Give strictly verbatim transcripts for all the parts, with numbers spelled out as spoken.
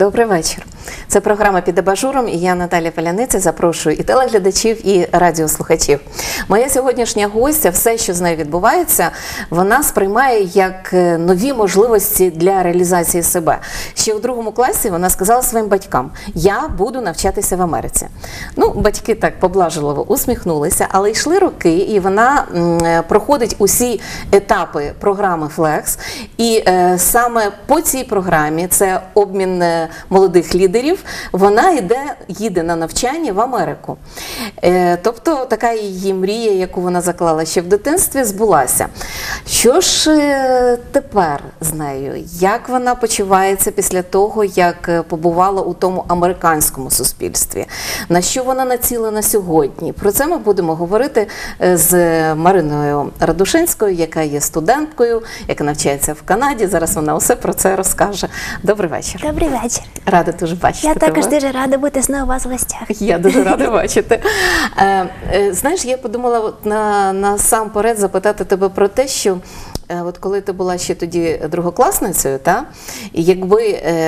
Добрий вечір. Це програма «Під абажуром» і я, Наталя Паляниця, запрошую і телеглядачів, і радіослухачів. Моя сьогоднішня гостя, все, що з нею відбувається, вона сприймає як нові можливості для реалізації себе. Ще у другому класі вона сказала своїм батькам: «Я буду навчатися в Америці». Ну, батьки так поблажливо усміхнулися, але йшли роки, і вона м, проходить усі етапи програми «Флекс». І е, саме по цій програмі, це обмін молодих лідерів, вона йде, їде на навчання в Америку. Е, тобто така її мрія, яку вона заклала ще в дитинстві, збулася. Що ж е, тепер з нею? Як вона почувається після того, як побувала у тому американському суспільстві? На що вона націлена сьогодні? Про це ми будемо говорити з Мариною Радушинською, яка є студенткою, яка навчається в Канаді. Зараз вона усе про це розкаже. Добрий вечір. Добрий вечір. Рада дуже бачити Я тебе. також дуже рада бути знову у вас в гостях. Я дуже рада бачити. Е, е, знаєш, я подумала от на, насамперед запитати тебе про те, що е, от коли ти була ще тоді другокласницею, та, і якби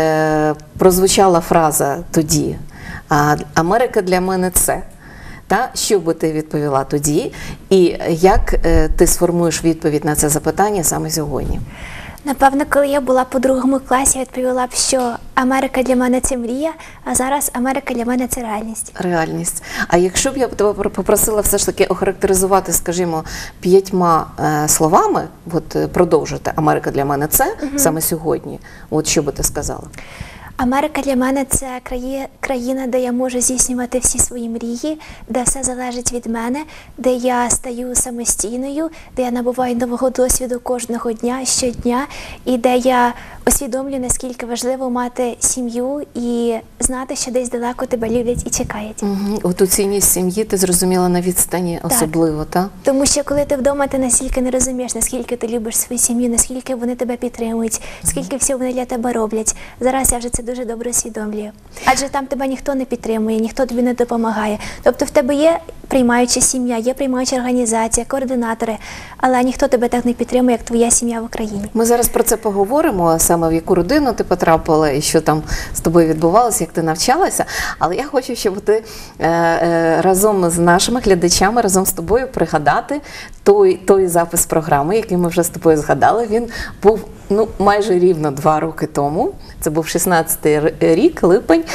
е, прозвучала фраза тоді а, «Америка для мене це», та, що би ти відповіла тоді, і як е, ти сформуєш відповідь на це запитання саме сьогодні? Напевно, коли я була по другому класі, я відповіла б, що Америка для мене – це мрія, а зараз Америка для мене – це реальність. Реальність. А якщо б я тебе попросила все ж таки охарактеризувати, скажімо, п'ятьма е, словами, от продовжити «Америка для мене – це» угу. саме сьогодні, от що би ти сказала? Америка для мене – це краї, країна, де я можу здійснювати всі свої мрії, де все залежить від мене, де я стаю самостійною, де я набуваю нового досвіду кожного дня, щодня, і де я усвідомлюю, наскільки важливо мати сім'ю і знати, що десь далеко тебе люблять і чекають. Угу. От у цінність сім'ї ти зрозуміла на відстані особливо, так? Тому що коли ти вдома, ти настільки не розумієш, наскільки ти любиш свою сім'ю, наскільки вони тебе підтримують, скільки всього вони для тебе роблять. Зараз я вже це дуже добре усвідомлюю. Адже там тебе ніхто не підтримує, ніхто тобі не допомагає. Тобто в тебе є приймаюча сім'я, є приймаюча організація, координатори, але ніхто тебе так не підтримує, як твоя сім'я в Україні. Ми зараз про це поговоримо, саме в яку родину ти потрапила і що там з тобою відбувалося, як ти навчалася. Але я хочу, щоб ти е, е, разом з нашими глядачами, разом з тобою пригадати той, той запис програми, який ми вже з тобою згадали. Він був ну, майже рівно два роки тому. Це був шістнадцятий рік, липень.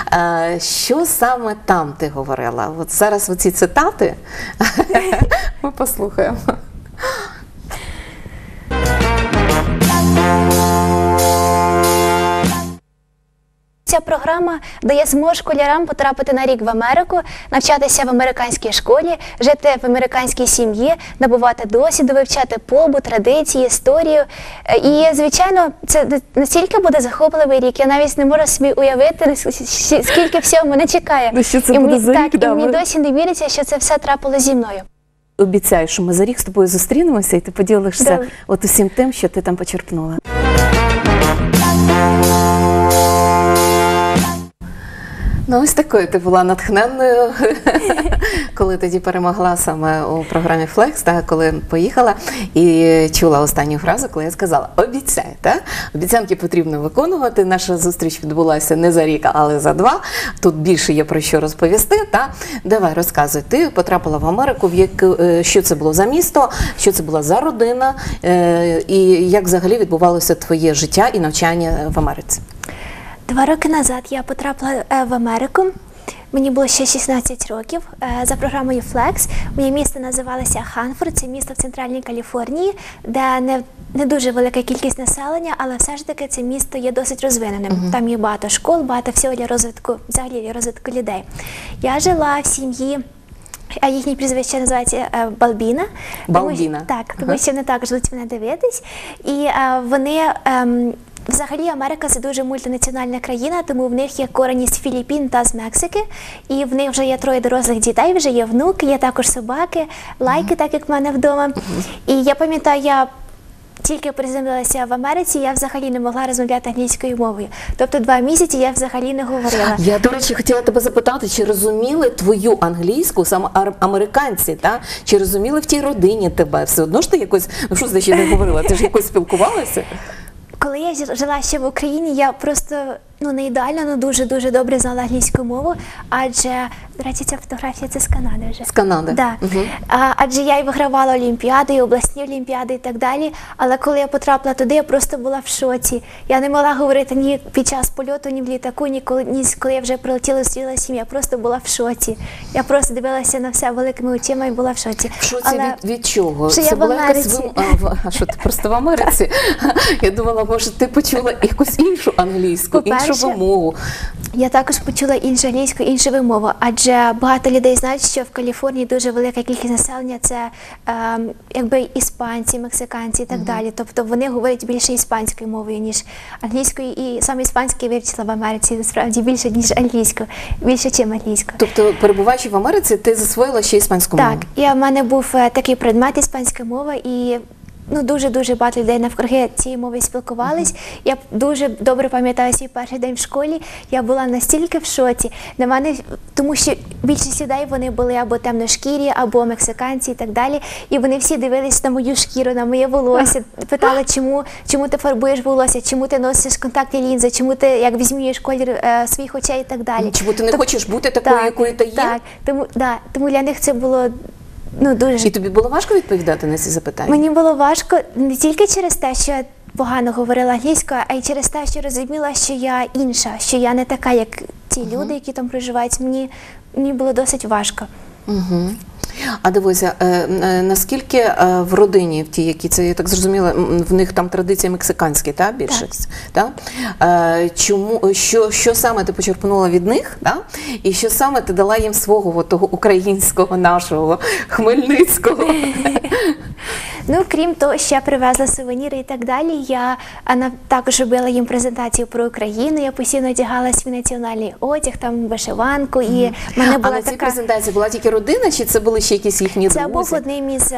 Е, що саме там ти говорила? От зараз оці цитати ми послухаємо. Ця програма дає змогу школярам потрапити на рік в Америку, навчатися в американській школі, жити в американській сім'ї, набувати досвіду, вивчати побут, традиції, історію. І, звичайно, це настільки буде захопливий рік, я навіть не можу собі уявити, скільки всього мене чекає. Ну, що це і буде мені, за рік, так, да, і мені ми... досі не віриться, що це все трапило зі мною. Обіцяю, що ми за рік з тобою зустрінемося і ти поділишся Добре. от усім тим, що ти там почерпнула. Ну, ось такою ти була натхненною, коли тоді перемогла саме у програмі «Флекс», так, коли поїхала і чула останню фразу, коли я сказала «обіцяю». Так? Обіцянки потрібно виконувати. Наша зустріч відбулася не за рік, але за два. Тут більше є про що розповісти. Так? Давай, розказуй. Ти потрапила в Америку, в яку, що це було за місто, що це була за родина, і як взагалі відбувалося твоє життя і навчання в Америці? Два роки назад я потрапила в Америку. Мені було ще шістнадцять років. За програмою «Флекс». Моє місто називалося Ханфорд. Це місто в Центральній Каліфорнії, де не, не дуже велика кількість населення, але все ж таки це місто є досить розвиненим. Uh-huh. Там є багато школ, багато всього для розвитку, взагалі для розвитку людей. Я жила в сім'ї, а їхнє прізвище називається е, Балбіна. Балбіна. Тому, так, тому uh-huh. що вони також будуть мене дивитись. І е, вони... Е, Взагалі Америка – це дуже мультинаціональна країна, тому в них є корені з Філіппін та з Мексики. І в них вже є троє дорослих дітей, вже є внуки, є також собаки, лайки, так як в мене вдома. І я пам'ятаю, я тільки приземлилася в Америці, я взагалі не могла розмовляти англійською мовою. Тобто два місяці я взагалі не говорила. Я, до речі, хотіла тебе запитати, чи розуміли твою англійську саме американці, та? Чи розуміли в тій родині тебе? Все одно ж ти якось, ну що значить не говорила, ти ж якось спілкувалася? Коли я жила ще в Україні, я просто ну, не ідеально, але дуже-дуже добре знала англійську мову, адже, до речі, ця фотографія це з Канади вже. З Канади? Да. Угу. А, адже я і вигравала олімпіади, і обласні олімпіади і так далі, але коли я потрапила туди, я просто була в шоці. Я не могла говорити ні під час польоту, ні в літаку, ні коли, ні коли я вже прилетіла, зустріла сім'ю, я просто була в шоці. Я просто дивилася на все великими очима і була в шоці. В шоці але... від, від чого? Що Це я в була якась Америці. вим- А, в- а що, ти просто в Америці? Я думала, може, ти почула якусь іншу англійську, іншу По-перше, вимогу. Я також почула іншу англійську, іншу вимову, адже багато людей знають, що в Каліфорнії дуже велика кількість населення – це ем, якби іспанці, мексиканці і так далі. Тобто вони говорять більше іспанською мовою, ніж англійською, і саме іспанською вивчила в Америці, насправді, більше, ніж англійську, більше, ніж англійську. Тобто, перебуваючи в Америці, ти засвоїла ще іспанську мову? Так, і в мене був е, такий предмет іспанська мова, і ну, дуже-дуже багато людей навкруги цієї мови спілкувались. Uh-huh. Я дуже добре пам'ятаю свій перший день в школі. Я була настільки в шоці. На мене, тому що більшість людей, вони були або темношкірі, або мексиканці і так далі. І вони всі дивились на мою шкіру, на моє волосся, питали, чому, чому ти фарбуєш волосся, чому ти носиш контактні лінзи, чому ти як змінюєш колір е, своїх очей і так далі. Чому ти не Тоб... хочеш бути такою, так, якою ти є? Так, тому, да, тому для них це було ну, дуже... І тобі було важко відповідати на ці запитання? Мені було важко не тільки через те, що я погано говорила англійською, а й через те, що розуміла, що я інша, що я не така, як ті uh-huh. люди, які там проживають. Мені, мені було досить важко. Угу. А дивися, е, е, наскільки е, в родині, в тій, які це, я так зрозуміла, в них там традиції мексиканські, та, більшість? Так. Та? Е, чому, що, що саме ти почерпнула від них, та? І що саме ти дала їм свого того українського, нашого, хмельницького? Ну, крім того, що я привезла сувеніри і так далі, я а, також робила їм презентацію про Україну, я постійно одягала свій національний одяг, там вишиванку, і mm. в мене була а на така... цій презентації була тільки родина, чи це були ще якісь їхні Це друзі? був одним із...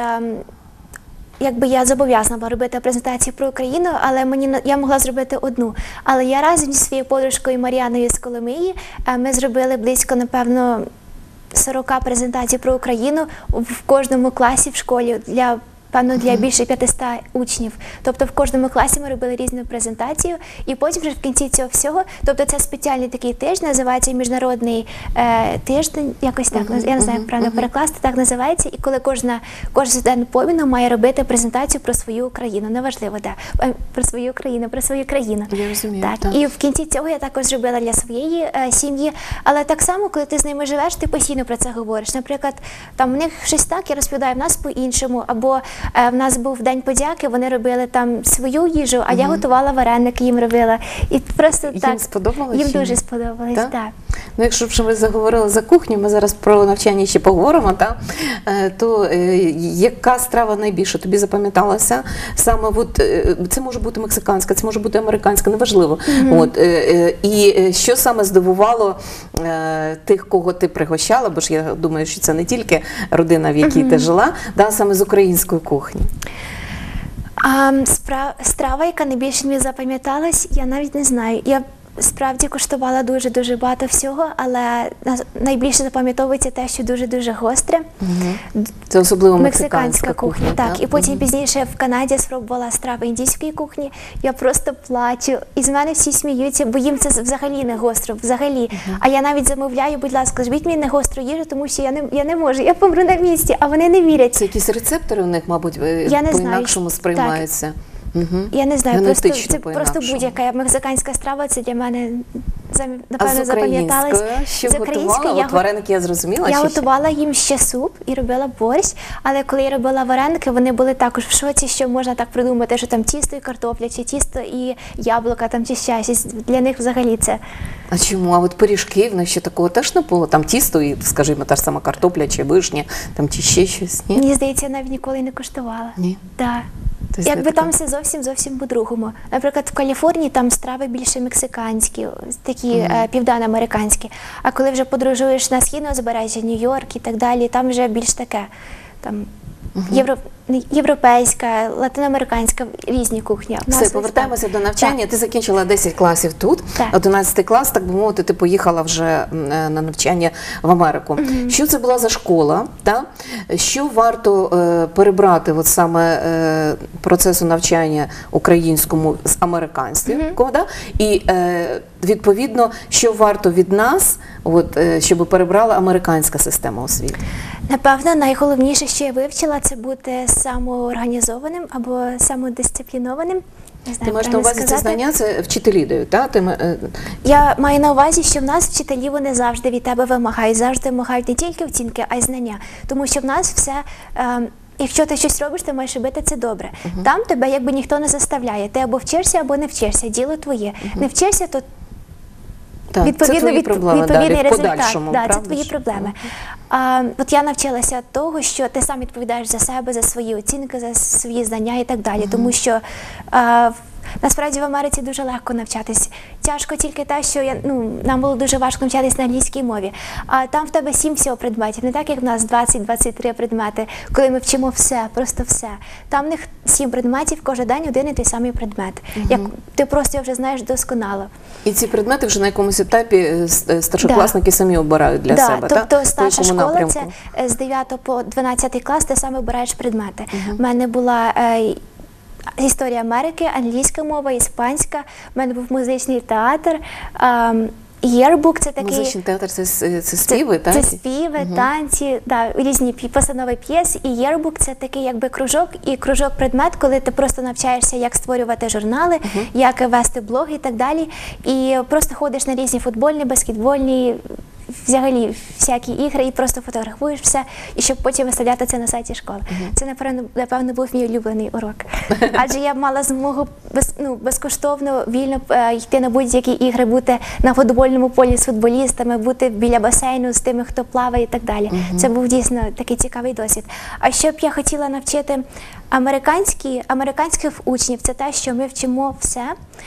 Якби я зобов'язана була робити презентацію про Україну, але мені я могла зробити одну. Але я разом зі своєю подружкою Мар'яною з Коломиї, ми зробили близько, напевно, сорок презентацій про Україну в кожному класі в школі для певно, для більше п'ятисот учнів. Тобто в кожному класі ми робили різну презентацію, і потім вже в кінці цього всього, тобто це спеціальний такий тиждень, називається міжнародний е, тиждень, якось так, uh-huh, я не знаю, як правильно uh-huh. перекласти, так називається, і коли кожна, кожен студент повинен має робити презентацію про свою Україну, неважливо, де, про свою Україну, про свою країну. Я розумію, так. так. І в кінці цього я також зробила для своєї е, сім'ї, але так само, коли ти з ними живеш, ти постійно про це говориш. Наприклад, там у них щось так, я розповідаю, в нас по-іншому, або в нас був День подяки, вони робили там свою їжу, а uh-huh. я готувала вареники, їм робила. І просто їм так, сподобалось? Їм дуже сподобалось, так. так. Ну, якщо вже ми заговорили за кухню, ми зараз про навчання ще поговоримо, так? То е, яка страва найбільше тобі запам'яталася? Саме от, е, це може бути мексиканська, це може бути американська, неважливо. Uh-huh. От, е, і що саме здивувало е, тих, кого ти пригощала, бо ж я думаю, що це не тільки родина, в якій uh-huh. ти жила, да, саме з української кухні? А, спра... Страва, яка найбільше мені запам'яталась, я навіть не знаю. Я справді куштувала дуже-дуже багато всього, але найбільше запам'ятовується те, що дуже-дуже гостре. Угу. Це особливо мексиканська, мексиканська кухня. кухня, так. так. І потім угу. пізніше в Канаді спробувала страви індійської кухні. Я просто плачу. І з мене всі сміються, бо їм це взагалі не гостро, взагалі. Угу. А я навіть замовляю, будь ласка, зробіть мені не гостру їжу, тому що я не, я не можу, я помру на місці, а вони не вірять. Це якісь рецептори у них, мабуть, по-інакшому сприймаються. Так. Угу. Я не знаю, просто, це по-інакшому. просто будь-яка мексиканська страва, це для мене, напевно, запам'яталась. А з з українською? От вареники я зрозуміла. Я готувала їм ще суп і робила борщ, але коли я робила вареники, вони були також в шоці, що можна так придумати, що там тісто і картопля, чи тісто і яблука, там, чи ще щось. Для них взагалі це. А чому? А от пиріжки, в них ще такого теж не було? Там тісто і, скажімо, та ж сама картопля, чи вишня, там, чи ще щось, ні? Мені здається, я навіть ніколи не куштувала. Ні? Так. Тобто якби там все зовсім-зовсім по-другому. Наприклад, в Каліфорнії там страви більше мексиканські, такі mm-hmm. е, південноамериканські. А коли вже подорожуєш на східне узбережжя, Нью-Йорк і так далі, там вже більш таке, там, mm-hmm. євро, європейська, латиноамериканська, різні кухні. У нас Все, ось повертаємося так. до навчання. Так. Ти закінчила десять класів тут, Так. одинадцятий клас, так би мовити, ти поїхала вже м, е, на навчання в Америку. Mm-hmm. Що це була за школа? Та? Що варто е, перебрати от саме е, процесу навчання українському з американського? Mm-hmm. Да? І е, відповідно, що варто від нас, от, е, щоб перебрала американська система освіти? Напевно, найголовніше, що я вивчила, це бути самоорганізованим або самодисциплінованим. Не знаю, Ти маєш на правильно увазі ці сказати. знання, це вчителі дають, так? Ти, е, Я маю на увазі, що в нас вчителі вони завжди від тебе вимагають, завжди вимагають не тільки оцінки, а й знання. Тому що в нас все, е, якщо ти щось робиш, ти маєш робити це добре. Uh-huh. Там тебе якби ніхто не заставляє. Ти або вчишся, або не вчишся. Діло твоє. Uh-huh. Не вчишся, то так, відповідно, це твої від, проблеми, відповідний далі, в результат. подальшому, Да, це правда твої ж? проблеми. А, от я навчилася того, що ти сам відповідаєш за себе, за свої оцінки, за свої знання і так далі. Uh-huh. Тому що а, насправді в Америці дуже легко навчатись. Тяжко тільки те, що я, ну, нам було дуже важко навчатись на англійській мові. А там в тебе сім всього предметів, не так, як в нас двадцять-двадцять три предмети, коли ми вчимо все, просто все. Там в них сім предметів, кожен день один і той самий предмет. Uh-huh. Як ти просто його вже знаєш досконало. І ці предмети вже на якомусь етапі старшокласники да. самі обирають для да. себе, тобто, так? Старша школа – це з дев'ятого по дванадцятий клас, ти саме обираєш предмети. У uh-huh. мене була е, історія Америки, англійська мова, іспанська, в мене був музичний театр, е, Єрбук – це такий… Музичний театр – це, це співи, так? Це співи, угу. танці, да, різні постанови п'єс. І Єрбук – це такий якби кружок, і кружок-предмет, коли ти просто навчаєшся, як створювати журнали, угу. як вести блоги і так далі. І просто ходиш на різні футбольні, баскетбольні, взагалі всякі ігри і просто фотографуєш все, і щоб потім виставляти це на сайті школи. Uh-huh. Це, напевно, напевно, був мій улюблений урок. Адже я мала змогу без, ну, безкоштовно, вільно е, йти на будь-які ігри, бути на футбольному полі з футболістами, бути біля басейну з тими, хто плаває і так далі. Uh-huh. Це був дійсно такий цікавий досвід. А що б я хотіла навчити американські, американських учнів, це те, що ми вчимо все.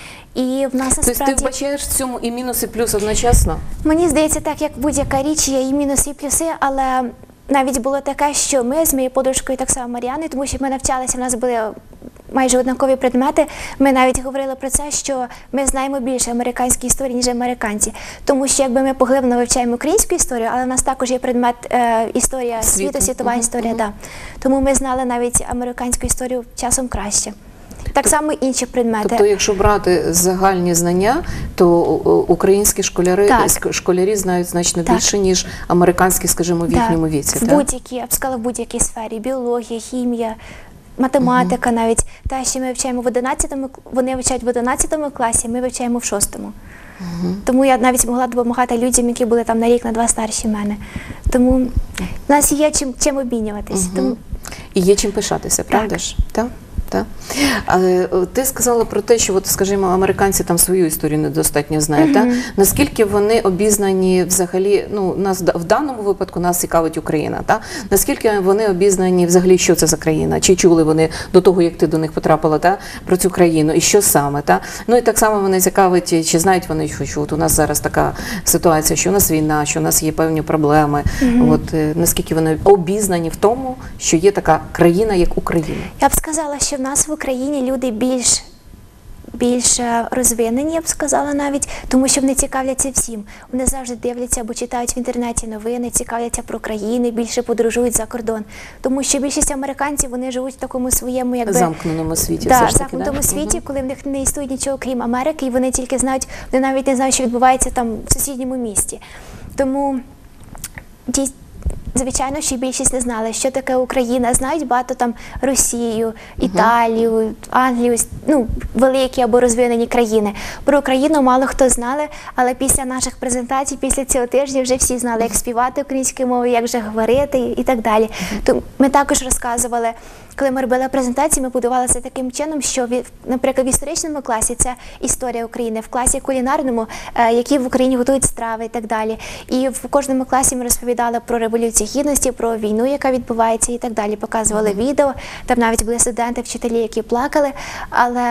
І в нас насправді… Тобто ти вбачаєш в цьому і мінус, і плюс одночасно? Мені здається, так, як будь-яка річ, є і мінуси, і плюси, але навіть було таке, що ми з моєю подружкою, так само Мар'яною, тому що ми навчалися, в нас були майже однакові предмети, ми навіть говорили про це, що ми знаємо більше американської історії, ніж американці. Тому що якби ми поглиблено вивчаємо українську історію, але в нас також є предмет е, історія світу, світу світова uh-huh. історія, uh-huh. да. Тому ми знали навіть американську історію часом краще. Так само інші предмети. Тобто, якщо брати загальні знання, то українські школяри, так. школярі знають значно так. більше, ніж американські, скажімо, в їхньому так. віці. В так? будь-якій, я б сказала, в будь-якій сфері. Біологія, хімія, математика uh-huh. навіть. Те, що ми вивчаємо в одинадцятому, вони вивчають в одинадцятому класі, ми вивчаємо в шостому. Uh-huh. Тому я навіть могла допомагати людям, які були там на рік, на два старші мене. Тому в нас є чим, чим обмінюватись. Uh-huh. Тому… І є чим пишатися, правда так. ж? Так. Так. Але ти сказала про те, що, от, скажімо, американці там свою історію недостатньо знають. Mm-hmm. Так? Наскільки вони обізнані взагалі, ну, нас в даному випадку нас цікавить Україна, так? Наскільки вони обізнані взагалі, що це за країна? Чи чули вони до того, як ти до них потрапила, так? Про цю країну? І що саме? Так? Ну і так само вони цікавить, чи знають вони, що от у нас зараз така ситуація, що у нас війна, що у нас є певні проблеми. Mm-hmm. От, наскільки вони обізнані в тому, що є така країна, як Україна? Я б сказала, що в нас в Україні люди більш, більш розвинені, я б сказала навіть, тому що вони цікавляться всім. Вони завжди дивляться або читають в інтернеті новини, цікавляться про країни, більше подорожують за кордон. Тому що більшість американців, вони живуть в такому своєму, якби… замкненому світі. Да, все ж таки, замкненому да? світі, угу. коли в них не існує нічого, крім Америки, і вони тільки знають, вони навіть не знають, що відбувається там в сусідньому місті. Тому дійсно, звичайно, що більшість не знали, що таке Україна. Знають багато там Росію, Італію, uh-huh. Англію, ну, великі або розвинені країни. Про Україну мало хто знали, але після наших презентацій, після цього тижня вже всі знали, як співати українською мовою, як вже говорити і так далі. Uh-huh. То ми також розказували, коли ми робили презентації, ми будувалися таким чином, що, наприклад, в історичному класі це історія України, в класі кулінарному, які в Україні готують страви і так далі. І в кожному класі ми розповідали про Революцію Гідності, про війну, яка відбувається і так далі. Показували mm-hmm. відео, там навіть були студенти, вчителі, які плакали, але це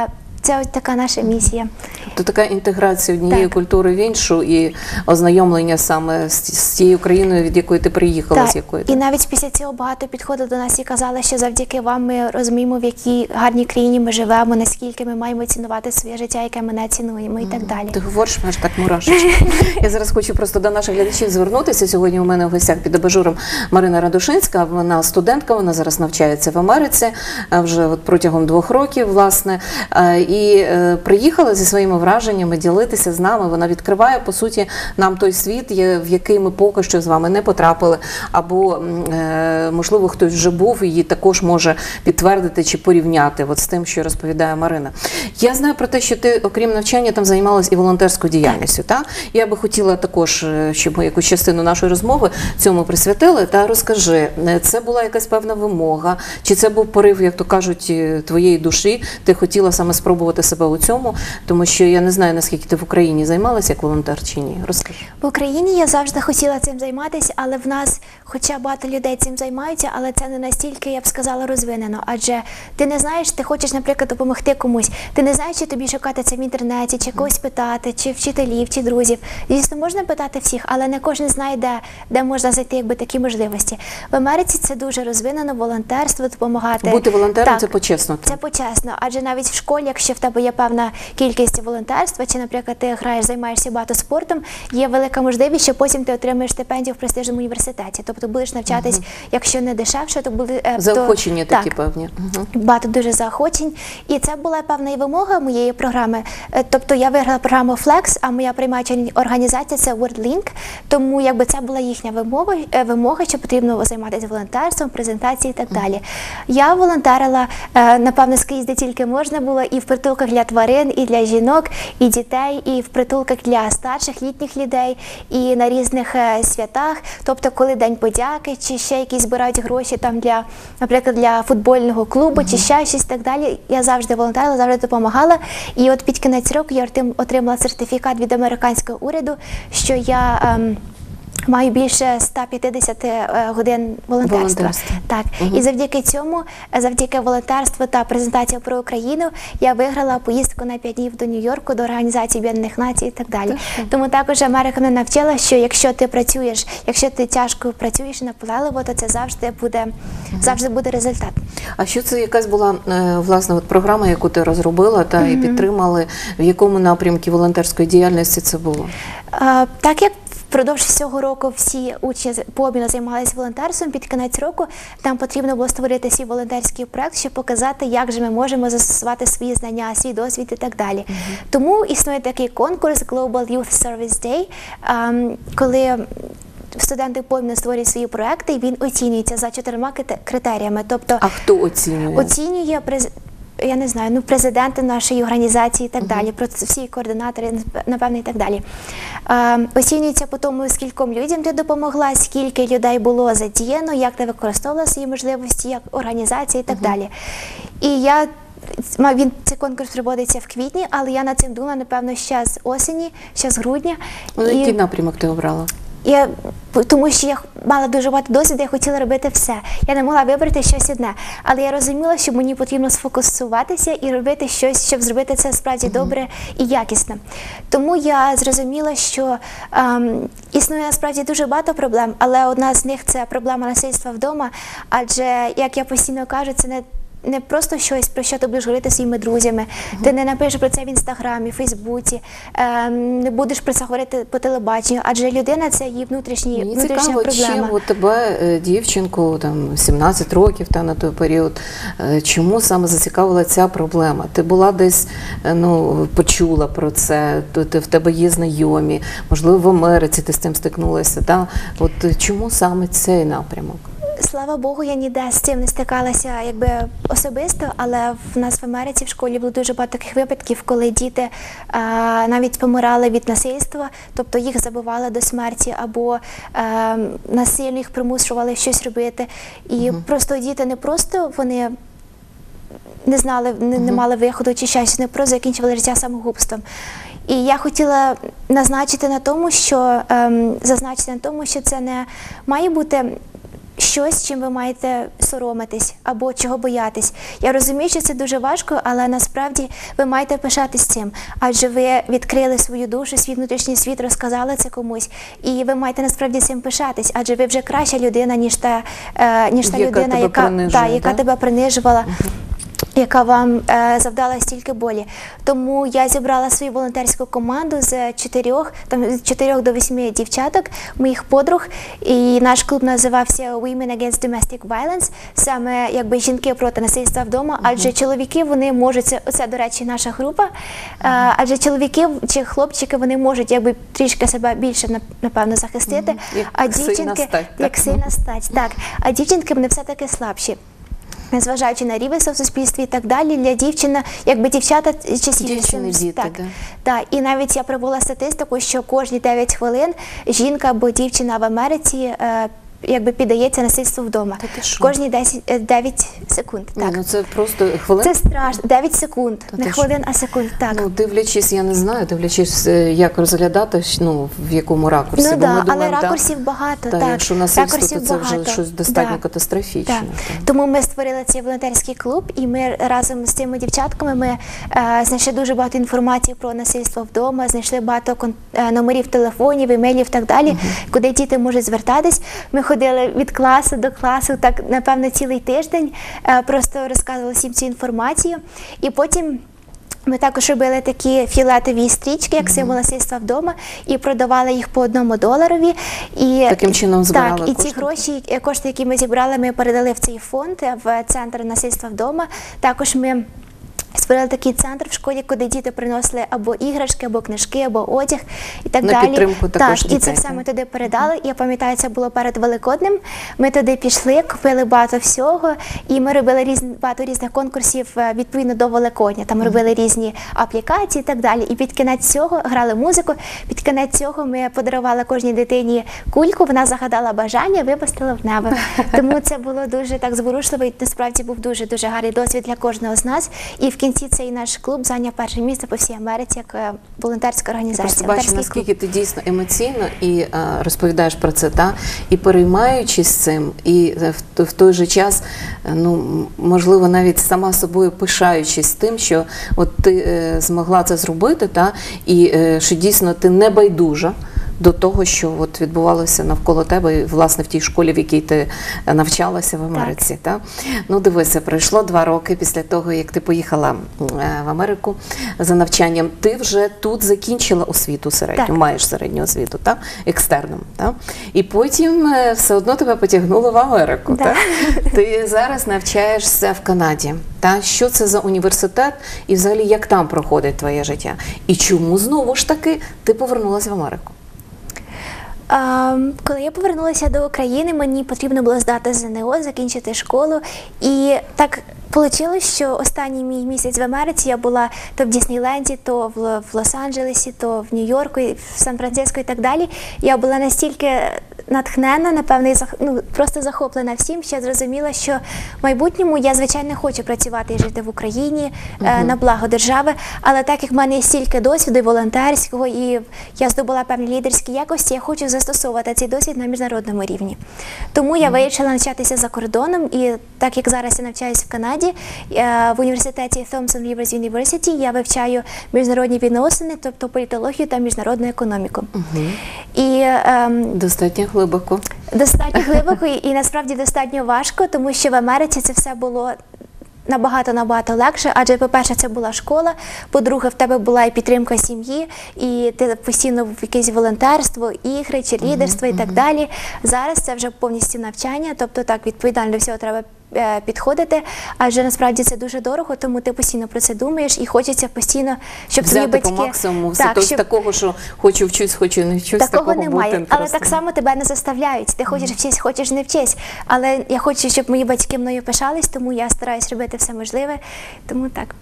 це ось така наша місія. То така інтеграція однієї Так. культури в іншу і ознайомлення саме з, з тією країною, від якої ти приїхала, Так. з якої І навіть після цього багато підходили до нас і казали, що завдяки вам ми розуміємо, в якій гарній країні ми живемо, наскільки ми маємо цінувати своє життя, яке ми не цінуємо і так далі. Ти говориш, аж так мурашечки. Я зараз хочу просто до наших глядачів звернутися. Сьогодні у мене в гостях під абажуром Марина Радушинська. Вона студентка, вона зараз навчається в Америці а, вже от протягом двох років, власне. А, І е, приїхала зі своїми враженнями ділитися з нами. Вона відкриває, по суті, нам той світ, є- в який ми поки що з вами не потрапили. Або, м, е, можливо, хтось вже був і її також може підтвердити чи порівняти от з тим, що розповідає Марина. Я знаю про те, що ти, окрім навчання, там займалась і волонтерською діяльністю. Так? Я би хотіла також, е, щоб ми якусь частину нашої розмови цьому присвятили. Та розкажи, е, це була якась певна вимога, чи це був порив, як то кажуть, е, твоєї душі? Ти хотіла саме спробувати себе у цьому, тому що я не знаю, наскільки ти в Україні займалася як волонтер чи ні. Розкажи. В Україні я завжди хотіла цим займатися, але в нас, хоча багато людей цим займаються, але це не настільки, я б сказала, розвинено. Адже ти не знаєш, ти хочеш, наприклад, допомогти комусь. Ти не знаєш, чи тобі шукати це в інтернеті, чи когось питати, чи вчителів, чи друзів. Звісно, можна питати всіх, але не кожен знає, де, де можна знайти якби такі можливості. В Америці це дуже розвинено, волонтерство, допомагати. Бути волонтером Так, – це почесно. Це почесно, адже навіть в школі, якщо в тебе є певна кількість волонтерства, чи, наприклад, ти граєш, займаєшся багато спортом, є велика можливість, що потім ти отримаєш стипендію в престижному університеті. Тобто будеш навчатись, угу. якщо не дешевше, то буде е, заохочення то, такі так, певні. Угу. Багато дуже заохочень. І це була певна і вимога моєї програми. Е, Тобто я виграла програму Flex, а моя приймаюча організація це WorldLink, тому якби це була їхня вимога, е, вимога, що потрібно займатися волонтерством, презентації і так далі. Я волонтерила, е, напевно, скрізь, де тільки можна було, і в притулках для тварин, і для жінок, і дітей, і в притулках для старших літніх людей, і на різних е, святах. Тобто, коли День подяки, чи ще якісь збирають гроші там для, наприклад, для футбольного клубу, чи ще щось і так далі. Я завжди волонтерила, завжди допомагала. І от під кінець року я отримала сертифікат від американського уряду, що я ем, маю більше ста п'ятдесят годин волонтерства. Волонтерство. Так. Угу. І завдяки цьому, завдяки волонтерству та презентації про Україну, я виграла поїздку на п'ять днів до Нью-Йорку, до Організації Об'єднаних Націй і так далі. Так. Тому також Америка мене навчила, що якщо ти працюєш, якщо ти тяжко працюєш наполегливо, то це завжди буде, угу. завжди буде результат. А що це якась була, власне, от програма, яку ти розробила та і підтримали? В якому напрямку волонтерської діяльності це було? А, так як впродовж всього року всі учні по обміну займалися волонтерством, під кінець року нам потрібно було створити свій волонтерський проект, щоб показати, як же ми можемо застосувати свої знання, свій досвід і так далі. Uh-huh. Тому існує такий конкурс Global Youth Service Day, коли студенти по обміну створюють свої проекти, і він оцінюється за чотирма критеріями. Тобто, а хто оцінює? Оцінює президент. Я не знаю, ну, президенти нашої організації і так uh-huh. далі, всі координатори, напевно, і так далі. Е, оцінюється по тому, скільком людям ти допомогла, скільки людей було задіяно, як ти використовувала свої можливості, як організація і так uh-huh. далі. І я, він, цей конкурс проводиться в квітні, але я над цим думала, напевно, ще з осені, ще з грудня. Ну, і... який напрямок ти обрала? Я, тому що я мала дуже багато досвіду, я хотіла робити все. Я не могла вибрати щось одне. Але я розуміла, що мені потрібно сфокусуватися і робити щось, щоб зробити це справді uh-huh. добре і якісно. Тому я зрозуміла, що ем, існує насправді дуже багато проблем, але одна з них – це проблема насильства вдома. Адже, як я постійно кажу, це не не просто щось, про що ти будеш говорити своїми друзями. Uh-huh. Ти не напишеш про це в Інстаграмі, Фейсбуці, е, не будеш про це говорити по телебаченню, адже людина – це її внутрішні, Мені внутрішня цікаво, проблема. чим у тебе, дівчинку, там, сімнадцять років та, на той період, чому саме зацікавила ця проблема? Ти була десь, ну, почула про це, ти, в тебе є знайомі, можливо, в Америці ти з цим стикнулася. Та? От чому саме цей напрямок? Слава Богу, я ніде з цим не стикалася якби особисто, але в нас в Америці в школі було дуже багато таких випадків, коли діти а, навіть помирали від насильства, тобто їх забивали до смерті або а, насильно їх примушували щось робити. І угу. просто діти не просто вони не знали, не, не мали виходу чи щось, не просто закінчували життя самогубством. І я хотіла назначити на тому, що ем, зазначити на тому, що це не має бути щось, чим ви маєте соромитись або чого боятись. Я розумію, що це дуже важко, але насправді ви маєте пишатись цим, адже ви відкрили свою душу, свій внутрішній світ, розказали це комусь, і ви маєте насправді цим пишатись, адже ви вже краща людина, ніж та, е, ніж та яка людина, тебе яка, принижує, та, яка да? тебе принижувала. Uh-huh. Яка вам е, завдала стільки болі. Тому я зібрала свою волонтерську команду з чотирьох, там, з чотирьох до восьми дівчаток, моїх подруг, і наш клуб називався Women Against Domestic Violence, саме якби жінки проти насильства вдома, uh-huh. адже чоловіки, вони можуть, це, це, до речі, наша група, uh-huh. адже чоловіки чи хлопчики, вони можуть якби трішки себе більше, напевно, захистити, uh-huh. як а дівчинки, стать, як сильна стать, так, а дівчинки, вони все-таки слабші. Незважаючи на рівень в суспільстві і так далі, для дівчини, якби дівчата частіше... Дівчини, діти, так, да. так. І навіть я привела статистику, що кожні дев'ять хвилин жінка або дівчина в Америці е, якби піддається насильству вдома. Кожні десять, дев'ять секунд. Ні, так. ну це просто хвилин? Це страшно. дев'ять секунд. Та не хвилин, а секунд. Так. Ну, дивлячись, я не знаю, дивлячись, як розглядати, ну, в якому ракурсі. Ну, бо да, ми думаємо, але ракурсів да, багато. Та, так. якщо насильство, ракурсів то це багато. вже щось достатньо да. катастрофічне. Да. Тому ми створили цей волонтерський клуб, і ми разом з цими дівчатками ми е, знайшли дуже багато інформації про насильство вдома, знайшли багато кон- е, номерів телефонів, імейлів і так далі, uh-huh. куди діти можуть звертатись. Ми ходили від класу до класу, так, напевно, цілий тиждень, е, просто розказували всім цю інформацію. І потім ми також робили такі фіолетові стрічки, як символ насильства вдома, і продавали їх по одному доларові. І, таким чином збирали так, і кошти? ці гроші, кошти, які ми зібрали, ми передали в цей фонд, в Центр насильства вдома. Також ми створили такий центр в школі, куди діти приносили або іграшки, або книжки, або одяг і так на далі. підтримку також так, дітей. І це все ми туди передали. Я пам'ятаю, це було перед Великоднем. Ми туди пішли, купили багато всього, і ми робили різні, багато різних конкурсів відповідно до Великодня. Там робили різні аплікації і так далі. І під кінець цього грали музику, під кінець цього ми подарували кожній дитині кульку, вона загадала бажання, випустила в небо. Тому це було дуже так зворушливо, і насправді був дуже-дуже гарний досвід для кожного з нас. І в кінці цей наш клуб зайняв перше місце по всій Америці як е, волонтерська організація. Просто бачу, наскільки ти дійсно емоційно і а, розповідаєш про це, та? І переймаючись цим, і в, в той же час, ну, можливо, навіть сама собою пишаючись тим, що от ти е, змогла це зробити, та? І е, що дійсно ти не байдужа до того, що от відбувалося навколо тебе, і, власне, в тій школі, в якій ти навчалася в Америці. Так. Та? Ну, дивися, пройшло два роки після того, як ти поїхала в Америку за навчанням. Ти вже тут закінчила освіту середню, так. маєш середню освіту, так? Екстерном. Так? І потім все одно тебе потягнуло в Америку. Так. Так? Ти зараз навчаєшся в Канаді. Та? Що це за університет і взагалі як там проходить твоє життя? І чому знову ж таки ти повернулася в Америку? Um, коли я повернулася до України, мені потрібно було здати ЗНО, закінчити школу. І так вийшло, що останній мій місяць в Америці я була то в Діснейленді, то в, в Лос-Анджелесі, то в Нью-Йорку, в Сан-Франциско і так далі. Я була настільки натхнена, напевно, і ну, просто захоплена всім, що я зрозуміла, що в майбутньому я, звичайно, хочу працювати і жити в Україні uh-huh. на благо держави, але так як в мене є стільки досвіду і волонтерського, і я здобула певні лідерські якості, я хочу застосовувати цей досвід на міжнародному рівні. Тому я uh-huh. вирішила навчатися за кордоном, і так як зараз я навчаюся в Канаді, в університеті Thompson Rivers University я вивчаю міжнародні відносини, тобто політологію та міжнародну економіку. Uh-huh. І, ем, достатньо глибоко. Достатньо глибоко і, і насправді достатньо важко, тому що в Америці це все було набагато-набагато легше, адже, по-перше, це була школа, по-друге, в тебе була і підтримка сім'ї, і ти постійно в якесь волонтерство, ігри, чи лідерство uh-huh, і так uh-huh. далі. Зараз це вже повністю навчання, тобто так, відповідально до всього треба підходити, адже насправді це дуже дорого, тому ти постійно про це думаєш і хочеться постійно, щоб твої батьки... Взяти по максимуму, так, тобто щоб... такого, що хочу вчусь, хочу не вчусь, такого, такого немає, бути але просто. Так само тебе не заставляють, ти хочеш вчись, хочеш не вчись, але я хочу, щоб мої батьки мною пишались, тому я стараюсь робити все можливе, тому так.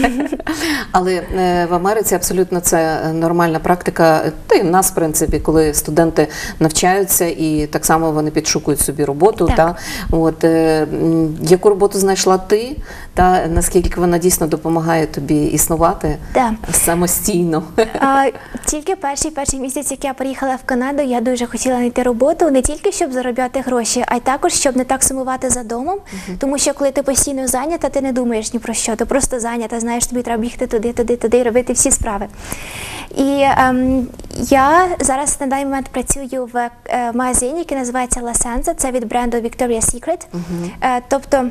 Але в Америці абсолютно це нормальна практика, та й в нас, в принципі, коли студенти навчаються і так само вони підшукують собі роботу, та, от, м, яку роботу знайшла ти, та наскільки вона дійсно допомагає тобі існувати Да. самостійно. А, тільки перший перший місяць, як я приїхала в Канаду, я дуже хотіла знайти роботу, не тільки щоб заробляти гроші, а й також, щоб не так сумувати за домом. Uh-huh. Тому що коли ти постійно зайнята, ти не думаєш ні про що, ти просто зайнята, знаєш, тобі треба бігти туди, туди, туди і робити всі справи. І ем, я зараз на даний момент працюю в е, магазині, який називається La Senza, це від бренду Victoria's Secret. Uh-huh. Е, тобто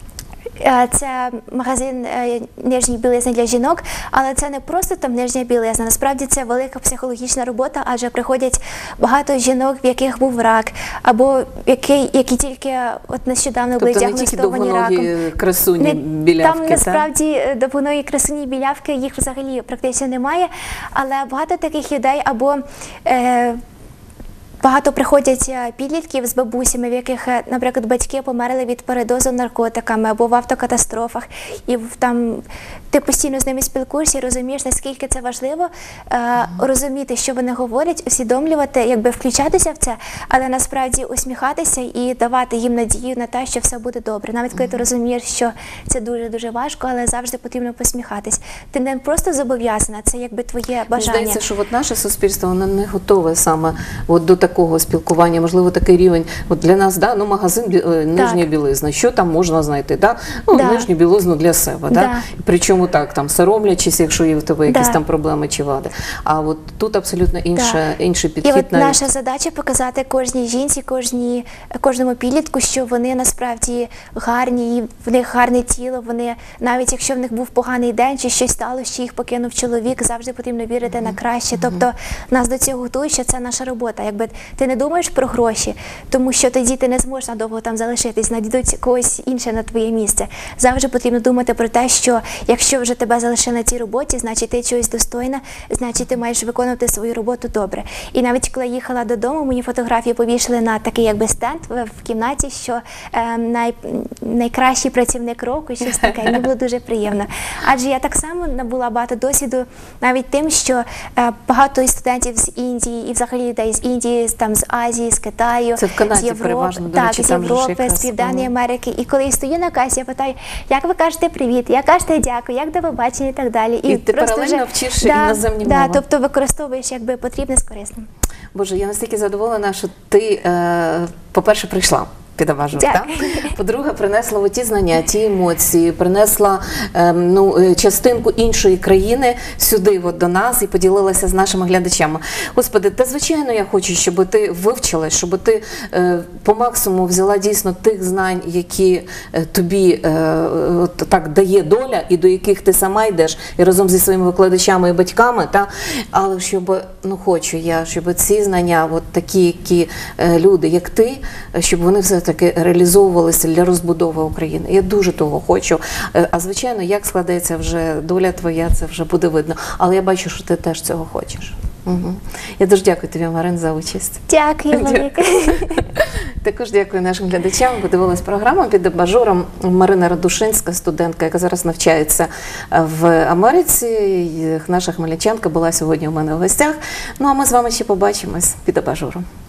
це магазин нижньої білизни для жінок, але це не просто там нижня білизна, насправді це велика психологічна робота, адже приходять багато жінок, в яких був рак, або які, які тільки от нещодавно були діагностовані раком. Тобто не тільки красуні білявки, там насправді довгоногі красуні білявки, їх взагалі практично немає, але багато таких людей або е, багато приходять підлітків з бабусями, в яких, наприклад, батьки померли від передозу наркотиками або в автокатастрофах, і там ти постійно з ними спілкуєшся і розумієш, наскільки це важливо е, розуміти, що вони говорять, усвідомлювати, якби включатися в це, але насправді усміхатися і давати їм надію на те, що все буде добре. Навіть коли ти розумієш, що це дуже-дуже важко, але завжди потрібно посміхатись. Ти не просто зобов'язана, це якби твоє бажання. Мені здається, що от наше суспільство, воно не готове саме от до такого спілкування, можливо, такий рівень. От для нас, да, ну, магазин бі... нижньої білизни, що там можна знайти? Да? Ну, да. Нижню білизну для себе. Да? Да. Причому так, там, соромлячись, якщо є в тебе якісь да. там проблеми чи вади. А от тут абсолютно інше, да. інший підхід. І от навіть. Наша задача показати кожній жінці, кожній, кожному підлітку, що вони насправді гарні, і в них гарне тіло, вони, навіть якщо в них був поганий день, чи щось сталося, чи їх покинув чоловік, завжди потрібно вірити mm-hmm. на краще. Тобто нас до цього готують, що це наша робота. Якби ти не думаєш про гроші, тому що тоді ти не зможеш надовго там залишитись, знайдуть когось інше на твоє місце. Завжди потрібно думати про те, що якщо вже тебе залишили на цій роботі, значить ти чогось достойна, значить ти маєш виконувати свою роботу добре. І навіть коли я їхала додому, мені фотографії повішали на такий якби стенд в, в кімнаті, що е, най, найкращий працівник року, щось таке. Мені було дуже приємно. Адже я так само набула багато досвіду навіть тим, що е, багато студентів з Індії і взагалі людей з Індії, там з Азії, з Китаю, це в Канаді, з Європи, переважно, до так, речі, з там Європи, з Південної Америки. І коли я стою на касі, я питаю, як ви кажете привіт, як кажете дякую, як до побачення і так далі. І, і ти паралельно вчиш да, іноземні да, мови. Тобто використовуєш якби потрібне з корисним. Боже, я настільки задоволена, що ти, е, по-перше, прийшла під абажур, так? По-друге, принесла ті знання, ті емоції, принесла е, ну, частинку іншої країни сюди, от, до нас, і поділилася з нашими глядачами. Господи, та звичайно я хочу, щоб ти вивчилась, щоб ти е, по максимуму взяла дійсно тих знань, які е, тобі е, от, так дає доля, і до яких ти сама йдеш, і разом зі своїми викладачами і батьками, та? Але щоб, ну хочу я, щоб ці знання, от такі, які е, люди, як ти, щоб вони все таки реалізовувалися для розбудови України. Я дуже того хочу. А звичайно, як складеться вже доля твоя, це вже буде видно. Але я бачу, що ти теж цього хочеш. Угу. Я дуже дякую тобі, Марин, за участь. Дякую, велике. Також дякую нашим глядачам. Подивилась програму під абажуром. Марина Радушинська, студентка, яка зараз навчається в Америці. Наша хмельничанка була сьогодні у мене в гостях. Ну а ми з вами ще побачимось під абажуром.